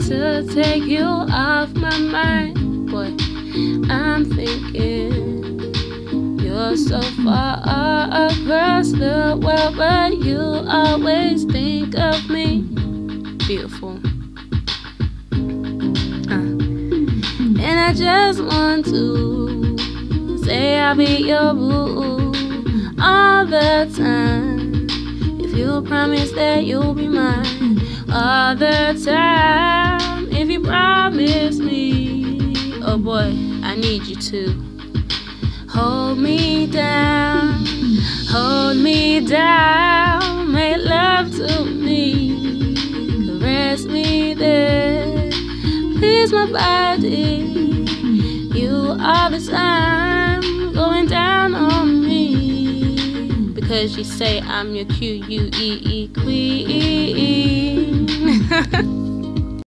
to take you off my mind. Boy, I'm thinking you're so far across the world, but you always think of me. Beautiful. And I just want to say I'll be your boo all the time, if you promise that you'll be mine all the time. If you promise me, oh boy, I need you to hold me down, make love to me, caress me there, please my body, you all the time, going down on me, because you say I'm your Queen.